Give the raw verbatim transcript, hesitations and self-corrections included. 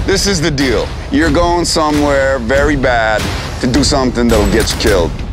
This is the deal. You're going somewhere very bad to do something that'll get you killed.